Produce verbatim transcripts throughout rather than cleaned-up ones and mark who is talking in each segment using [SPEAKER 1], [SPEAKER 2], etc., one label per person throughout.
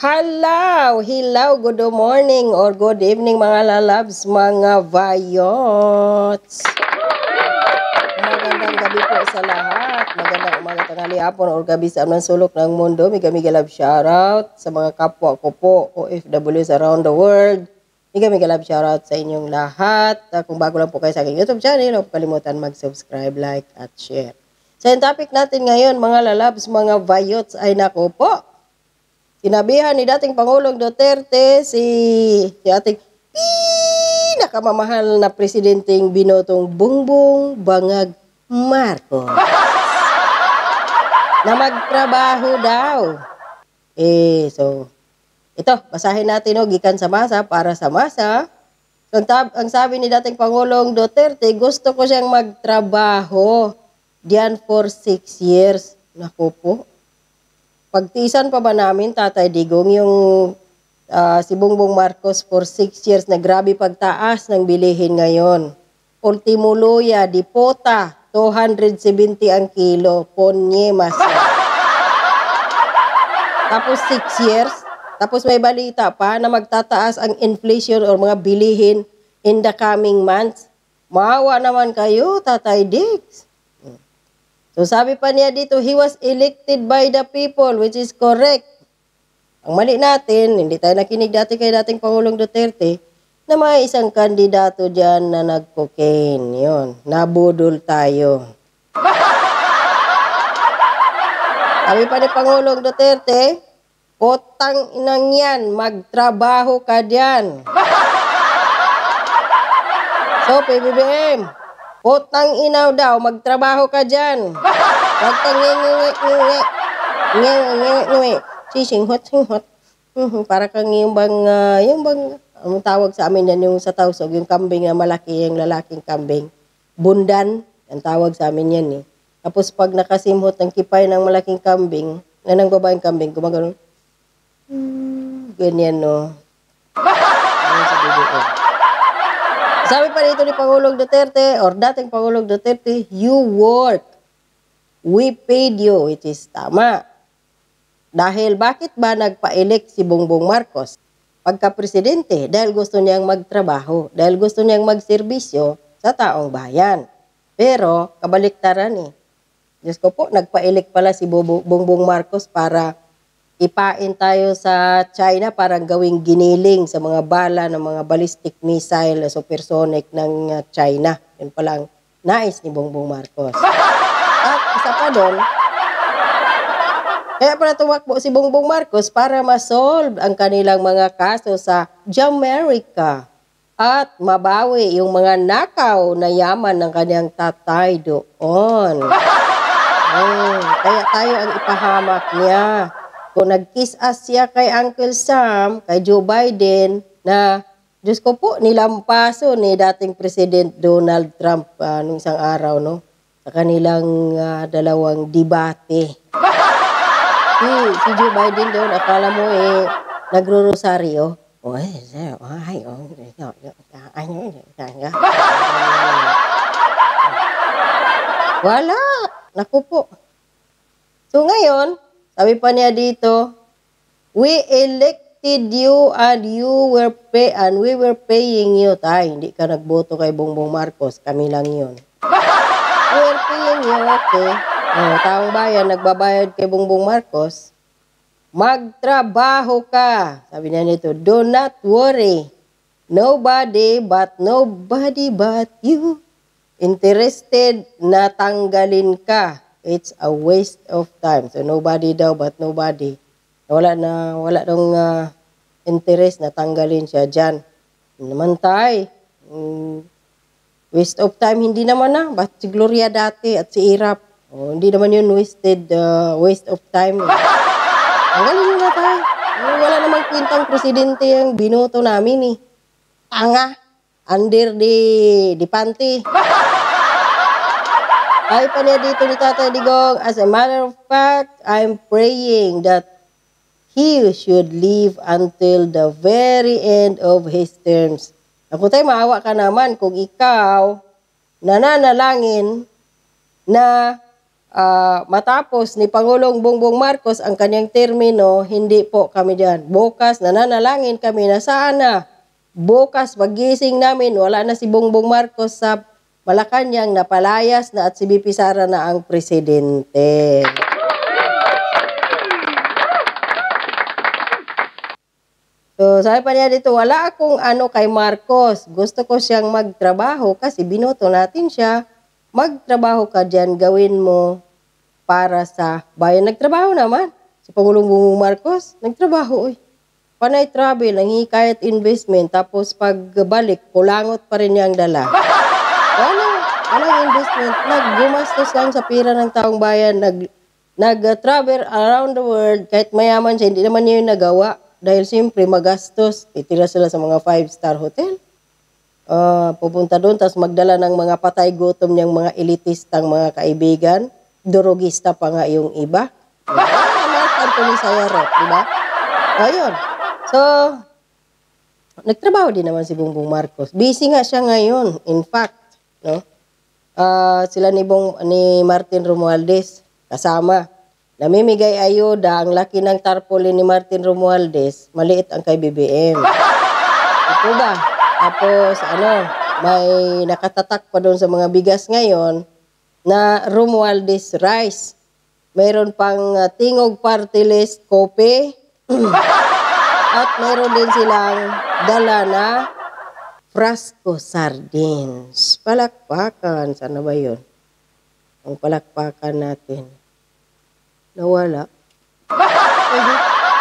[SPEAKER 1] Hello, hello, good morning or good evening mga lalabs, mga vayots. Magandang gabi po sa lahat. Magandang umaga, tanghali, hapon or gabi sa anong sulok ng mundo. Mega mega love shoutout sa mga kapwa ko po, O F Ws around the world. Mega mega love shoutout sa inyong lahat. Kung bago lang po kayo sa aking YouTube channel, huwag kalimutan mag-subscribe, like, at share. So yung topic natin ngayon, mga lalabs, mga vayots, ay nako po. Sinabihan ni dating Pangulong Duterte si, si ating pinakamamahal na presidenteng binotong Bongbong Bangag Marcos na magtrabaho daw. Eh, so, ito, basahin natin o, gikan sa masa para sa masa. So, ang, tab- ang sabi ni dating Pangulong Duterte, gusto ko siyang magtrabaho diyan for six years. Naku po. Pagtisan pa ba namin, Tatay Digong, yung uh, si Bongbong Marcos for six years na grabe pagtaas ng bilihin ngayon. Ultimo luya, dipota, two hundred seventy ang kilo, ponye masa. Tapos six years, tapos may balita pa na magtataas ang inflation or mga bilihin in the coming months. Maawa naman kayo, Tatay Diggs. So sabi pa niya dito, he was elected by the people, which is correct. Ang mali natin, hindi tayo nakinig dati kay dating Pangulong Duterte, na may isang kandidato dyan na nag-cocaine. Yun, nabudol tayo. Sabi pa ni Pangulong Duterte, potang inang yan, magtrabaho ka dyan. So, P B B M, potang inaw daw, magtrabaho ka dyan. Huwag kang ngi-ngi-ngi-ngi. Ngi-ngi-ngi-ngi. Sising-hot-sing-hot. Para kang yung bang, uh, yung bang, ang tawag sa amin yan, yung sa Tausog, yung kambing na malaki, yung lalaking kambing. Bundan, ang tawag sa amin yan eh. Tapos pag nakasimhot ng kipay ng malaking kambing, na ng babaeng kambing, gumagano, hmm, ganyan no. Ano sa B B M? Sabi pa rito ni Pangulong Duterte, or dating Pangulong Duterte, you work. We paid you, which is tama. Dahil bakit ba nagpa-elect si Bongbong Marcos pagka-presidente? Dahil gusto niyang magtrabaho, dahil gusto niyang magserbisyo sa taong bayan. Pero, kabaliktaran eh. Diyos ko po, nagpa-elect pala si Bongbong Marcos para ipain tayo sa China parang gawing giniling sa mga bala ng mga ballistic missile supersonic ng China. Yun palang nais ni Bongbong Marcos. At isa pa doon, kaya pala tumakbo si Bongbong Marcos para ma-solve ang kanilang mga kaso sa Jamaica at mabawi yung mga nakaw na yaman ng kanyang tatay doon. Oh, kaya tayo ang ipahamak niya. Kung nag-kiss-ass siya kay Uncle Sam, kay Joe Biden, na, Diyos ko po, nilampaso ni dating President Donald Trump uh, nung isang araw, no? Sa kanilang uh, dalawang debate. Si, si Joe Biden doon, akala mo eh, nagro-rosaryo. Wala. Naku po. So ngayon, sabi pa niya dito, we elected you and you were pay and we were paying you. Tay, hindi ka nagboto kay Bongbong Marcos, kami lang yun. We were paying you, okay. Oh, taong bayan, nagbabayad kay Bongbong Marcos. Magtrabaho ka. Sabi niya nito, do not worry. Nobody but nobody but you. Interested na tanggalin ka. It's a waste of time. So, nobody daw but nobody. Wala na, wala nung uh, interest na tanggalin siya dyan. Naman tay, um, waste of time, hindi naman na. Ba't si Gloria dati at si Irap? Oh, hindi naman yun wasted, uh, waste of time. Tanggalin nyo na tay. Oh, wala namang kwintang presidente yung binoto namin eh. Tanga. Under the, the panty. Ay pa niya dito ni Tatay Digong, as a matter of fact, I'm praying that he should live until the very end of his terms. Ako tayo, maawa ka naman kung ikaw nananalangin na ah, matapos ni Pangulong Bongbong Marcos ang kanyang termino, hindi po kami dyan. Bukas, nananalangin kami na sana. Bukas, pagising namin, wala na si Bongbong Marcos sa Malacanang, napalayas na at si B P Sara na ang presidente. So, sabi pa niya dito, wala akong ano kay Marcos. Gusto ko siyang magtrabaho kasi binoto natin siya. Magtrabaho ka dyan, gawin mo para sa bayan. Nagtrabaho naman. Si Pangulong Bongbong Marcos, nagtrabaho. Uy. Panay travel, nanghikayat investment. Tapos pagbalik, kulangot pa rin niya ang dala. Walang, walang investment. Naggumastos lang sa pira ng taong bayan. Nag, nag-travel around the world. Kahit mayaman siya, hindi naman niya yung nagawa. Dahil siyempre magastos, itira sila sa mga five-star hotel. Uh, pupunta doon, tapos magdala ng mga patay gutom niyang mga elitistang mga kaibigan. Durugista pa nga yung iba. Mark Anthony Sayarot, di ba? Ayun. So, nagtrabaho din naman si Bongbong Marcos. Busy nga siya ngayon, in fact. No? Uh, sila ni, Bong, ni Martin Romualdez, kasama. Namimigay ayuda, ang laki ng tarpaulin ni Martin Romualdez, maliit ang kay B B M. Ito ba? Tapos, ano, may nakatatak pa doon sa mga bigas ngayon na Romualdez rice. Mayroon pang uh, tingog party list kope. At mayroon din silang dala na Frasco sardines. Palakpakan. Sana ba yun? Ang palakpakan natin. Nawala. Uh-huh.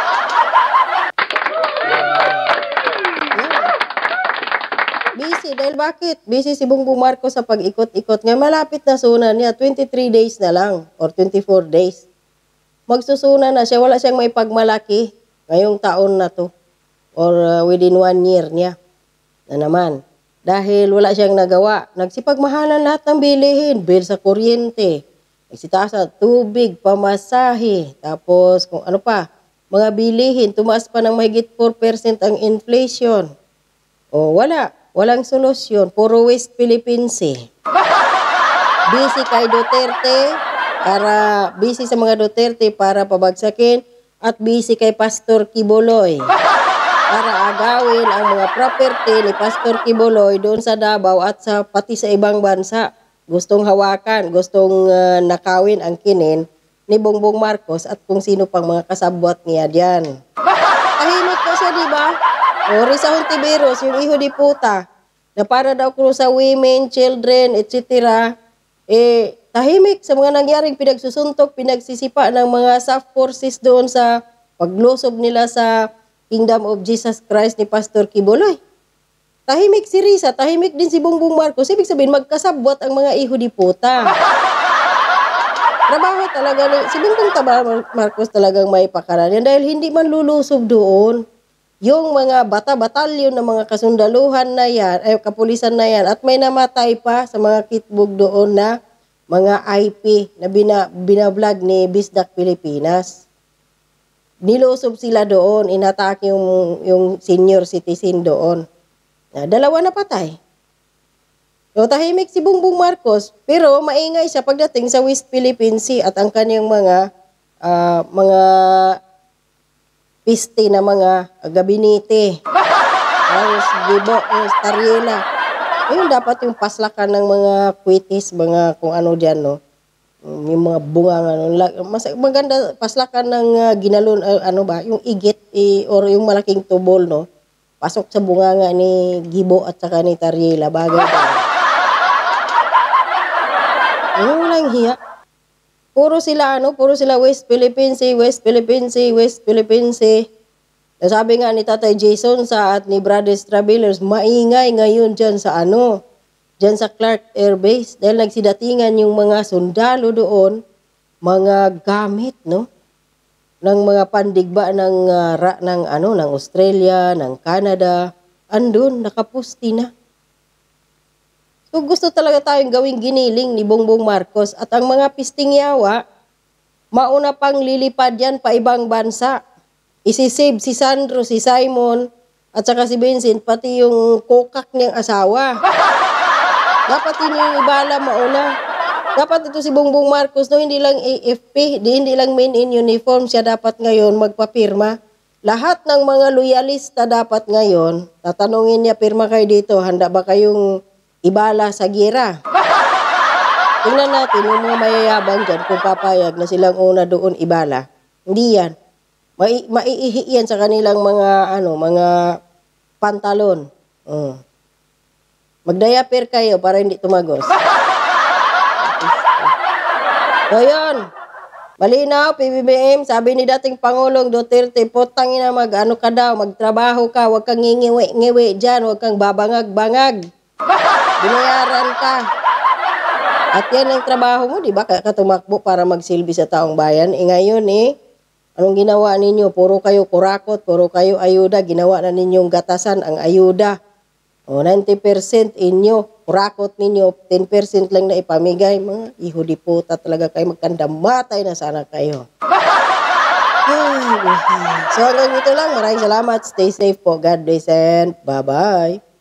[SPEAKER 1] Yeah. Busy. Dahil bakit? Busy si Bongbong Marcos sa pag-ikot-ikot. Ngayon malapit na sunan niya. twenty-three days na lang. Or twenty-four days. Magsusuna na siya. Wala siyang may pagmalaki. Ngayong taon na to. Or uh, within one year niya. Na naman. Dahil wala siyang nagawa. Nagsipagmahalan lahat ng bilihin. Bill sa kuryente. Nagsitaas sa tubig, pamasahe, tapos kung ano pa, mga bilihin, tumaas pa ng mahigit four percent ang inflation. O wala, walang solusyon, puro West Philippines eh. Busy kay Duterte, para, busy sa mga Duterte para pabagsakin, at busy kay Pastor Quiboloy. Para agawin ang mga property ni Pastor Quiboloy doon sa Davao at sa pati sa ibang bansa. Gustong hawakan, gustong uh, nakawin ang kinin ni Bongbong Marcos at kung sino pang mga kasabwat niya diyan. Tahimik na siya, di ba? O Risa Hontiveros, yung iho di puta, na para daw kung sa women, children, et cetera. Eh, tahimik sa mga nangyaring pinagsusuntok, pinagsisipa ng mga S A F forces doon sa paglusob nila sa Kingdom of Jesus Christ ni Pastor Quiboloy. Tahimik si Risa, tahimik din si Bongbong Marcos. Ibig sabihin, magkasabwat ang mga iho di puta. Trabaho talaga ni, si Bongbong Marcos talagang may pakaranan dahil hindi man lulusob doon. Yung mga bata-batalyon ng mga kasundaluhan na yan, ay kapulisan na yan, at may namatay pa sa mga kitbog doon na mga I P na bina, binablog ni Bisdak Pilipinas. Nilusob sila doon, inatake yung, yung senior citizen doon. Na, dalawa na patay. So, tahimik si Bongbong Marcos, pero maingay siya pagdating sa West Philippine Sea at ang kanyang mga uh, mga piste na mga gabinete. Tapos, Gibo, Tariela. Ayun, dapat yung paslakan ng mga kwitis, mga kung ano dyan, no? Yung mga bunga, ano, mas, maganda paslakan ng uh, ginalon, uh, ano ba, yung igit, eh, or yung malaking tubol, no? Pasok sa bunganga ni Gibo at saka ni Tariela. Bagay ka. Ano walang hiya? Puro sila, ano? Puro sila West Philippine Sea, West Philippine Sea, West Philippine Sea. Sabi nga ni Tatay Jason sa at ni Brothers Travelers, maingay ngayon dyan sa ano? Dyan sa Clark Air Base. Dahil nagsidatingan yung mga sundalo doon, mga gamit, no? Ng mga pandigba ng uh, ra, ng ano ng Australia, ng Canada, andun nakapusti na. So gusto talaga tayong gawing giniling ni Bongbong Marcos at ang mga pisting yawa mauna pang lilipad yan pa ibang bansa. Isisave si Sandro, si Simon at saka si Vincent pati yung kokak niyang asawa. Dapat yun yung ibala mauna. Dapat ito si Bongbong Marcos, no, hindi lang A F P, di, hindi lang men in uniform, siya dapat ngayon magpapirma. Lahat ng mga loyalista dapat ngayon, tatanungin niya, pirma kayo dito, handa ba kayong ibala sa gira? Tingnan natin yung mga mayayabang dyan kung papayag na silang una doon ibala. Hindi yan. Mai maiihi yan sa kanilang mga, ano, mga pantalon. Uh. Magdayapir kayo para hindi tumagos. So yun, malinaw, P B B M, sabi ni dating Pangulong Duterte, putang ina, mag ano ka daw, magtrabaho ka, huwag kang ngingiwi-ngiwi dyan, huwag kang babangag-bangag. Binayaran ka. At yan ang trabaho mo, di ba? Kaya ka tumakbo para magsilbi sa taong bayan. E ngayon eh, anong ginawa ninyo? Puro kayo kurakot, puro kayo ayuda, ginawa na ninyong gatasan ang ayuda. O, ninety percent inyo, kurakot ninyo, ten percent lang na ipamigay. Mga iho di puta talaga kayo, magkandamatay na sana kayo. So hanggang dito lang, maraming salamat. Stay safe po. God bless and bye-bye.